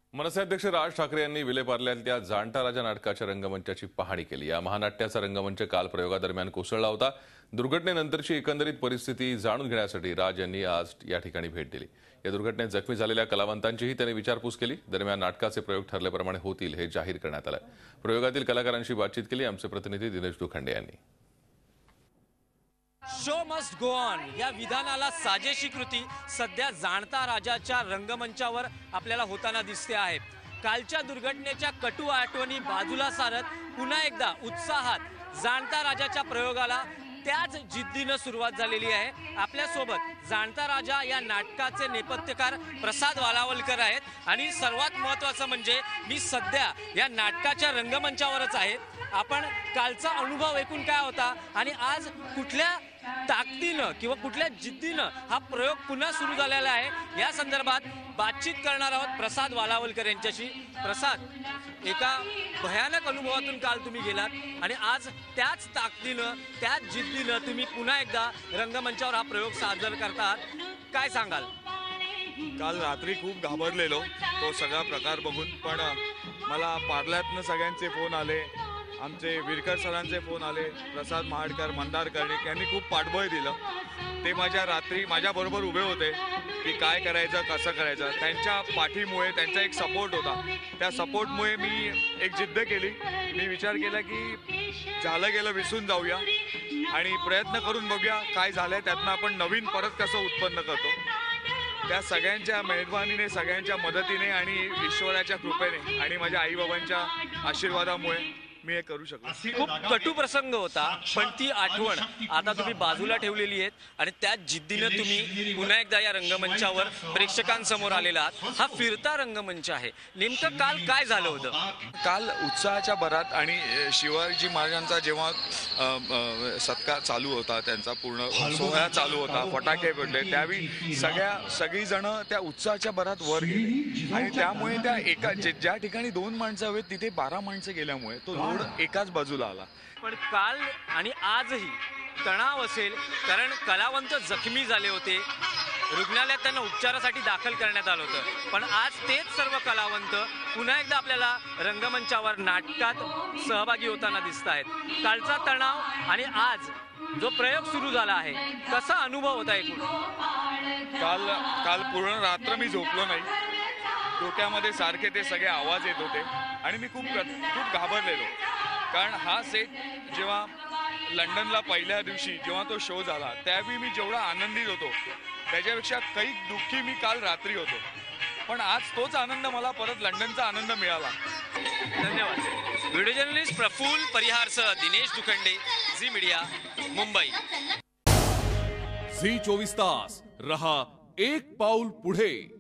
मनसे अध्यक्ष राज ठाकरे यांनी विलेपार्ल्यातल्या जाणता राजा नाटकाच्या रंगमंचाची पाहणी केली। या महानाट्याचा रंगमंच काल प्रयोगादरम्यान कोसळला होता। दुर्घटनेनंतरची एकंदरीत परिस्थिती जाणून घेण्यासाठी राज यांनी आज या ठिकाणी भेट दिली। या दुर्घटनेत जखमी झालेल्या कलावंतांचीही त्यांनी विचारपूस केली। दरम्यान नाटकाचे प्रयोग ठरल्याप्रमाणे होतील हे जाहीर करण्यात आले। प्रयोगातील कलाकारांशी बातचीत केली आमचे प्रतिनिधी दिनेश दुखंडे यांनी। शो मस्ट गो ऑन या विधानाला साजेशी कृती सध्या जाणता राजाच्या रंगमंचावर आपल्याला होताना दिसते आहे। कालच्या दुर्घटनेच्या कटू आठवणी बाजूला सारत पुन्हा एकदा उत्साहात जाणता राजाच्या प्रयोगाला त्याच जिद्दीने सुरुवात झालेली आहे। आपल्या सोबत जाणता राजा या नाटकाचे नेपथ्यकार प्रसाद वालावलकर आहेत आणि सर्वात महत्त्वाचं म्हणजे मी सध्या या नाटकाच्या रंगमंचावरच आहे। आपण कालचा अनुभव ऐकून काय होता आणि आज कुठल्या ताकदीनं किंवा कुठल्या जिद्दीनं हा प्रयोग पुन्हा सुरू झालेला आहे या संदर्भात बातचीत करणार आहोत प्रसाद वालावलकर यांच्याशी। प्रसाद, एका भयानक अनुभवातून काल तुम्ही गेलात आणि आज त्याच ताकदीनं त्याच जिद्दीनं तुम्ही पुन्हा एकदा रंगमंचावर हा प्रयोग सादर करतात, काय सांगाल? काल रात्री खूप घाबरलेलो तो सगळा प्रकार बघून, पण मला पार्ल्यातनं सगळ्यांचे फोन आले, आमचे विरकर सरांचे फोन आले, प्रसाद महाडकर, मंदार कर्णिक यांनी खूप पाठबळ दिलं। ते रात्री माझ्याबरोबर उभे होते की काय करायचं कसं करायचं। त्यांच्या पाठीमुळे त्यांचा एक सपोर्ट होता, त्या सपोर्टमुळे मी एक जिद्द केली। मी विचार केला की झालं गेलं विसरून जाऊया आणि प्रयत्न करून बघूया काय झालंय, त्यातनं आपण नवीन परत कसं उत्पन्न करतो। त्या सगळ्यांच्या मेहरबानीने, सगळ्यांच्या मदतीने आणि ईश्वराच्या कृपेने आणि माझ्या आईबाबांच्या आशीर्वादामुळे मी हे करू शकलो। खूप कटू प्रसंग होता, पण ती आठवण आता तुम्ही बाजूला ठेवलेली आहेत आणि त्या जिद्दीने तुम्ही पुन्हा एकदा या रंगमंचावर प्रेक्षकांसमोर आलेला आहात। हा फिरता रंगमंच आहे, नेमकं काल काय झालं होतं? काल उत्साहाच्या भरात आणि शिवाजी महाराजांचा जेव्हा सत्कार चालू होता, त्यांचा पूर्ण सोहळा चालू होता, फटाके पडले, त्यावेळी सगळी जण त्या उत्साहाच्या भरात वर गेले आणि त्यामुळे त्या एका ज्या ठिकाणी 2 माणसं हवेत तिथे 12 माणसं गेल्यामुळे तो लोड एकाच बाजूला आला। पण काल आणि आजही तणाव असेल, कारण कलावंत जखमी झाले होते, रुग्णालयात त्यांना उपचारासाठी दाखल करण्यात आलं होतं, पण आज तेच सर्व कलावंत पुन्हा एकदा आपल्याला रंगमंचावर नाटकात सहभागी होताना दिसत आहेत। कालचा तणाव आणि आज जो प्रयोग सुरू झाला आहे, कसा अनुभव होता एकूण? काल पूर्ण रात्र मी झोपलो नाही, डोक्यामध्ये सारखे ते सगळे आवाज येत होते आणि मी खूप घाबरलेलो। कारण हा सेट जेव्हा लंडनला पहिल्या दिवशी जेव्हा तो शो झाला त्यावेळी मी जेवढा आनंदित होतो त्याच्यापेक्षा काही दुःखी मी काल रात्री होतो, पण आज तोच आनंद मला परत लंडनचा आनंद मिळाला। धन्यवाद। व्हिडिओ जर्नलिस्ट प्रफुल्ल परिहारसह Dinesh Dukhande, Zee media, Mumbai. Zee 24 तास रहा एक पाऊल पुढे।